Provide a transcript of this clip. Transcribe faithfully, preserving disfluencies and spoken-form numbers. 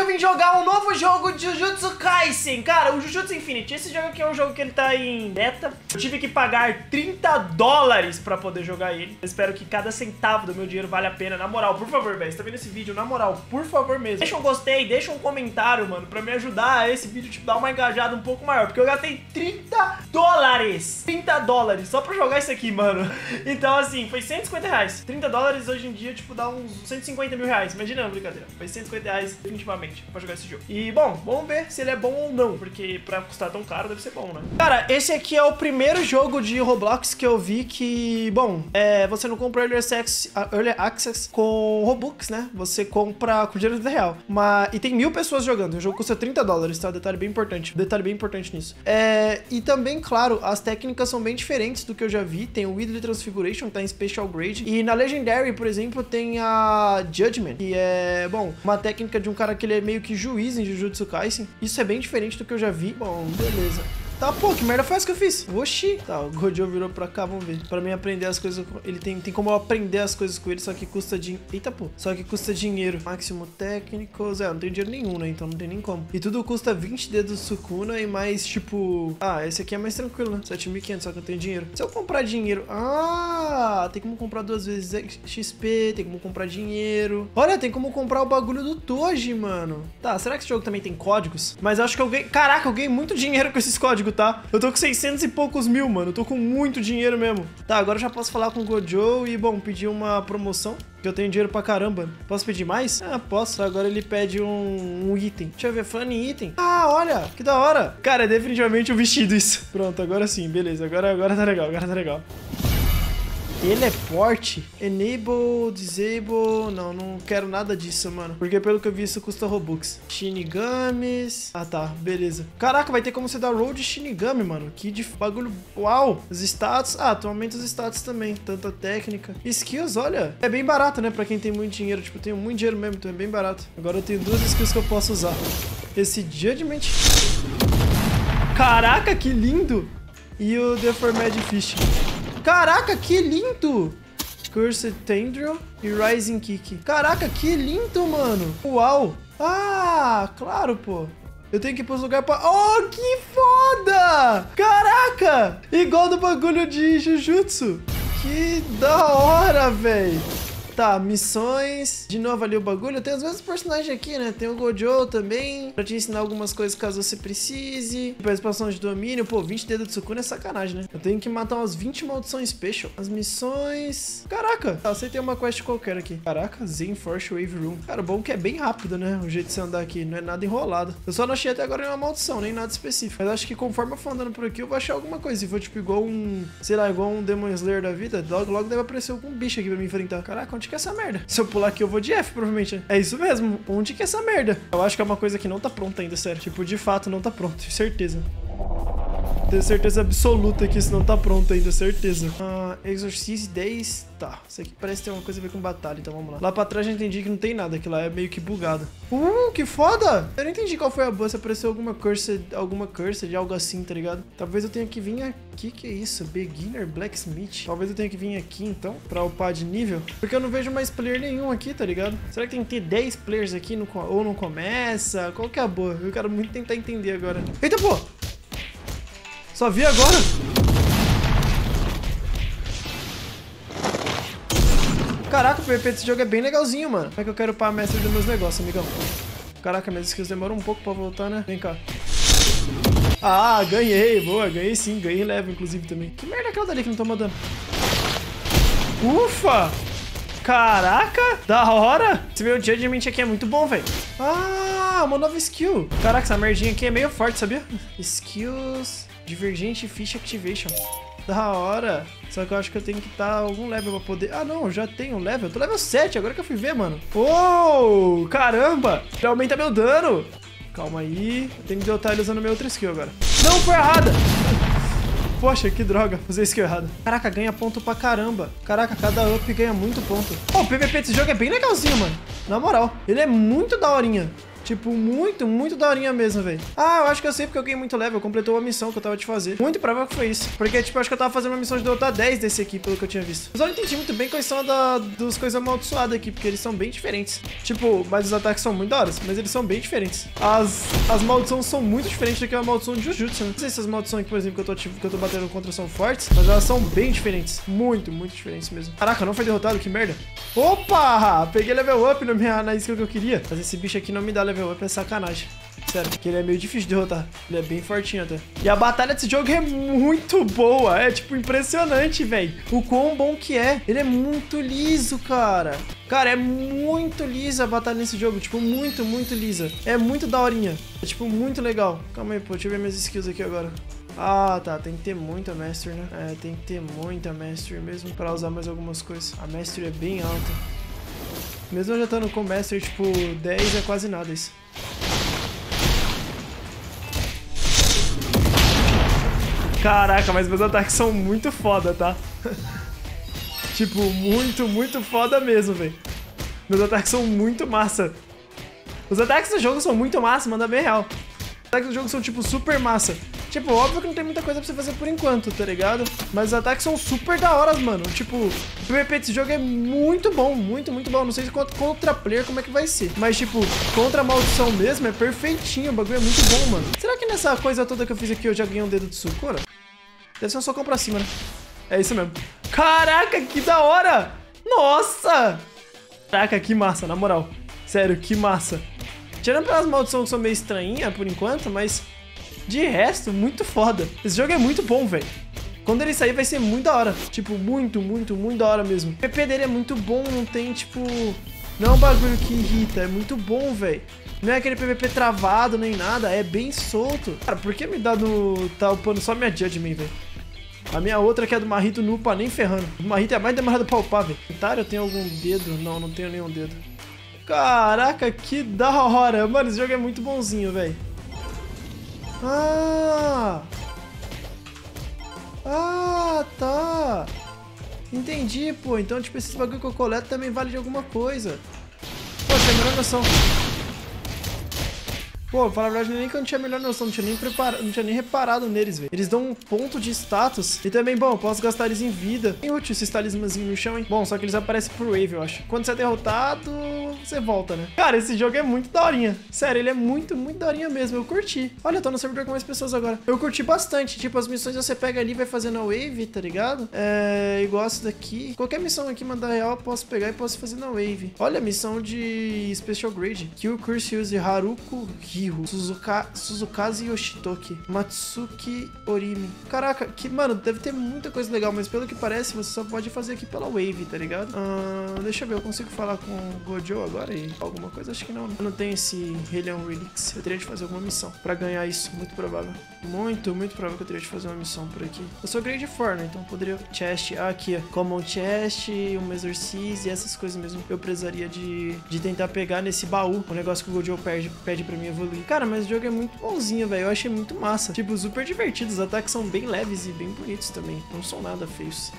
vim jogar um novo jogo de Jujutsu Kaisen. Cara, o Jujutsu Infinity. Esse jogo aqui é um jogo que ele tá em beta. Eu tive que pagar trinta dólares pra poder jogar ele. Eu espero que cada centavo do meu dinheiro vale a pena. Na moral, por favor, velho, você tá vendo esse vídeo? Na moral, por favor mesmo. Deixa um gostei, deixa um comentário, mano, pra me ajudar a esse vídeo, tipo, dar uma engajada um pouco maior. Porque eu gastei trinta dólares. trinta dólares só pra jogar isso aqui, mano. Então, assim, foi cento e cinquenta reais. trinta dólares hoje em dia, tipo, dá uns cento e cinquenta mil reais. Imagina, brincadeira. Foi cento e cinquenta reais definitivamente pra jogar esse jogo. E, bom, vamos ver se ele é bom ou não. Porque pra custar tão caro, deve ser bom, né? Cara, esse aqui é o primeiro jogo de Roblox que eu vi que, bom, é, você não compra Early Access, Early Access com Robux, né? Você compra com dinheiro da vida real. Mas, e tem mil pessoas jogando. O jogo custa trinta dólares, tá? Detalhe bem importante. Detalhe bem importante nisso. É, e também, claro, as técnicas são bem diferentes do que eu já vi. Tem o Wheatley Transfiguration, que tá em Special Grade. E na Legendary, por exemplo, tem a Judgment, que é, bom, uma técnica de um cara que ele é meio que juiz em Jujutsu Kaisen. Isso é bem diferente do que eu já vi. Bom, beleza. Tá, pô, que merda foi essa que eu fiz? Oxi. Tá, o Gojo virou pra cá, vamos ver. Pra mim aprender as coisas, ele tem, tem como eu aprender as coisas com ele, só que custa dinheiro. Eita, pô. Só que custa dinheiro. Máximo técnicos. É, eu não tenho dinheiro nenhum, né? Então não tem nem como. E tudo custa vinte dedos Sukuna e mais, tipo... Ah, esse aqui é mais tranquilo, né? sete mil e quinhentos, só que eu tenho dinheiro. Se eu comprar dinheiro... Ah, tem como comprar duas vezes X P, tem como comprar dinheiro. Olha, tem como comprar o bagulho do Toji, mano. Tá, será que esse jogo também tem códigos? Mas eu acho que eu ganhei... Caraca, eu ganhei muito dinheiro com esses códigos, tá? Eu tô com seiscentos e poucos mil, mano. Eu tô com muito dinheiro mesmo. Tá, agora eu já posso falar com o Gojo e, bom, pedir uma promoção, que eu tenho dinheiro pra caramba. Posso pedir mais? Ah, posso. Agora ele pede um, um item. Deixa eu ver, falando em item. Ah, olha, que da hora. Cara, é definitivamente um vestido isso. Pronto, agora sim, beleza. Agora, agora tá legal, agora tá legal. Teleporte, enable, disable, não, não quero nada disso, mano, porque pelo que eu vi isso custa Robux. Shinigamis, ah tá, beleza. Caraca, vai ter como você dar roll de Shinigami, mano, que de bagulho, uau. Os status, ah, tu aumenta os status também, tanta técnica. Skills, olha, é bem barato, né, pra quem tem muito dinheiro, tipo, eu tenho muito dinheiro mesmo, então é bem barato. Agora eu tenho duas skills que eu posso usar. Esse Judgment, caraca, que lindo. E o Deformed Fish. Caraca, que lindo! Cursed Tendril e Rising Kick. Caraca, que lindo, mano! Uau! Ah, claro, pô. Eu tenho que ir pros lugares pra... Oh, que foda! Caraca! Igual do bagulho de Jujutsu. Que da hora, velho. Tá, missões. De novo ali o bagulho. Tem os mesmos personagens aqui, né? Tem o Gojo também, pra te ensinar algumas coisas caso você precise. Pra expansão de domínio. Pô, vinte dedos de Sukuna é sacanagem, né? Eu tenho que matar umas vinte maldições special. As missões... Caraca! Tá, aceitei uma quest qualquer aqui. Caraca, Zen Force Wave Room. Cara, bom que é bem rápido, né? O jeito de você andar aqui. Não é nada enrolado. Eu só não achei até agora nenhuma maldição, nem nada específico. Mas acho que conforme eu for andando por aqui, eu vou achar alguma coisa. Se for tipo igual um... Sei lá, igual um Demon Slayer da vida, logo, logo deve aparecer algum bicho aqui pra me enfrentar. Caraca, onde que é essa merda? Se eu pular aqui, eu vou de F, provavelmente, né? É isso mesmo. Onde que é essa merda? Eu acho que é uma coisa que não tá pronta ainda, sério. Tipo, de fato, não tá pronto. Tenho certeza. Tenho certeza absoluta que isso não tá pronto ainda, certeza. Uh, Exorcise dez. Tá, isso aqui parece ter uma coisa a ver com batalha, então vamos lá. Lá pra trás já entendi que não tem nada, que lá é meio que bugado. Uh, que foda! Eu não entendi qual foi a boa, se apareceu alguma curse, alguma curse de algo assim, tá ligado? Talvez eu tenha que vir aqui, que é isso? Beginner Blacksmith. Talvez eu tenha que vir aqui, então, pra upar de nível. Porque eu não vejo mais player nenhum aqui, tá ligado? Será que tem que ter dez players aqui no, ou não começa? Qual que é a boa? Eu quero muito tentar entender agora. Eita, pô! Só vi agora? Caraca, o P V P desse jogo é bem legalzinho, mano. Como é que eu quero upar a mestre dos meus negócios, amigão? Caraca, minhas skills demoram um pouco pra voltar, né? Vem cá. Ah, ganhei. Boa, ganhei sim. Ganhei leve, inclusive, também. Que merda é aquela dali que não toma dano? Ufa! Caraca, da hora. Esse meu Judgment aqui é muito bom, velho. Ah, uma nova skill. Caraca, essa merdinha aqui é meio forte, sabia? Skills... Divergente Fish Activation. Da hora. Só que eu acho que eu tenho que estar algum level pra poder... Ah, não, eu já tenho um level. Eu tô level sete, agora que eu fui ver, mano. Uou, caramba. Ele aumenta meu dano. Calma aí. Eu tenho que derrotar ele usando minha outra skill agora. Não, foi errada. Poxa, que droga. Usei a skill errada. Caraca, ganha ponto pra caramba. Caraca, cada up ganha muito ponto. Oh, o P V P desse jogo é bem legalzinho, mano. Na moral. Ele é muito daorinha. Tipo, muito, muito daorinha mesmo, velho. Ah, eu acho que eu sei porque eu ganhei muito level. Completou a missão que eu tava te fazer. Muito provável que foi isso. Porque, tipo, eu acho que eu tava fazendo uma missão de derrotar dez desse aqui, pelo que eu tinha visto. Mas eu não entendi muito bem quais são da, dos coisas amaldiçoadas aqui, porque eles são bem diferentes. Tipo, mas os ataques são muito da hora, mas eles são bem diferentes. As, as maldições são muito diferentes do que a maldição de Jujutsu, né? Não sei se as maldições aqui, por exemplo, que eu tô, que eu tô batendo contra são fortes, mas elas são bem diferentes. Muito, muito diferentes mesmo. Caraca, não foi derrotado? Que merda. Opa! Peguei level up na, minha, na skill que eu queria. Mas esse bicho aqui não me dá level up, é sacanagem. Sério, porque ele é meio difícil de derrotar. Ele é bem fortinho até. E a batalha desse jogo é muito boa. É, tipo, impressionante, velho. O quão bom que é. Ele é muito liso, cara. Cara, é muito lisa a batalha nesse jogo. Tipo, muito, muito lisa. É muito daorinha. É, tipo, muito legal. Calma aí, pô. Deixa eu ver minhas skills aqui agora. Ah, tá. Tem que ter muita Mastery, né? É, tem que ter muita Mastery mesmo pra usar mais algumas coisas. A Mastery é bem alta. Mesmo eu já estando com Mastery, tipo, dez é quase nada isso. Caraca, mas meus ataques são muito foda, tá? Tipo, muito, muito foda mesmo, velho. Meus ataques são muito massa. Os ataques do jogo são muito massa, manda bem real. Os ataques do jogo são, tipo, super massa. Tipo, óbvio que não tem muita coisa pra você fazer por enquanto, tá ligado? Mas os ataques são super da hora, mano. Tipo, o P V P desse jogo é muito bom, muito, muito bom. Não sei se contra, contra player como é que vai ser. Mas, tipo, contra a maldição mesmo é perfeitinho. O bagulho é muito bom, mano. Será que nessa coisa toda que eu fiz aqui eu já ganhei um dedo de Sukuna? Deve ser um socão pra cima, né? É isso mesmo. Caraca, que da hora! Nossa! Caraca, que massa, na moral. Sério, que massa. Tirando pelas maldições que são meio estranhinhas por enquanto, mas... de resto, muito foda. Esse jogo é muito bom, velho. Quando ele sair vai ser muito da hora. Tipo, muito, muito, muito da hora mesmo. O P P dele é muito bom, não tem, tipo... não é um bagulho que irrita, é muito bom, velho. Não é aquele P V P travado nem nada, é bem solto. Cara, por que me dá no... tá upando só minha Judgment, velho? A minha outra que é do Marrito não upa nem ferrando. O Marrito é mais demorado pra upar, velho. Inventário, eu tenho algum dedo? Não, não tenho nenhum dedo. Caraca, que da hora. Mano, esse jogo é muito bonzinho, velho. Ah! Ah, tá. Entendi, pô. Então, tipo, esses bagulho que eu coleto também vale de alguma coisa. Poxa, é a melhor noção. Pô, pra falar a verdade, nem que eu não tinha a melhor noção, não tinha nem, preparado, não tinha nem reparado neles, velho. Eles dão um ponto de status e também, bom, eu posso gastar eles em vida. É útil esses talismãzinhos no chão, hein? Bom, só que eles aparecem por wave, eu acho. Quando você é derrotado, você volta, né? Cara, esse jogo é muito daorinha. Sério, ele é muito, muito daorinha mesmo. Eu curti. Olha, eu tô no servidor com mais pessoas agora. Eu curti bastante. Tipo, as missões você pega ali e vai fazendo a wave, tá ligado? É igual essa daqui. Qualquer missão aqui, mandar real, eu posso pegar e posso fazer na wave. Olha, a missão de Special Grade. Kill Curse Use Haruko Hiru, Suzuka, Suzukaze Yoshitoki, Matsuki Orimi. Caraca, que, mano, deve ter muita coisa legal, mas pelo que parece, você só pode fazer aqui pela wave, tá ligado? Ah, deixa eu ver, eu consigo falar com o Gojo agora e alguma coisa? Acho que não, né? Eu não tenho esse Helion Relics. Eu teria de fazer alguma missão pra ganhar isso, muito provável. Muito, muito provável que eu teria de fazer uma missão por aqui. Eu sou grade quatro, né? Então poderia... Chest, ah, aqui, ó. Common Chest, um Exorcise e essas coisas mesmo. Eu precisaria de, de tentar pegar nesse baú o negócio que o Gojo pede, pede pra mim evoluir. Cara, mas o jogo é muito bonzinho, velho. Eu achei muito massa. Tipo, super divertido. Os ataques são bem leves e bem bonitos também. Não são nada feios.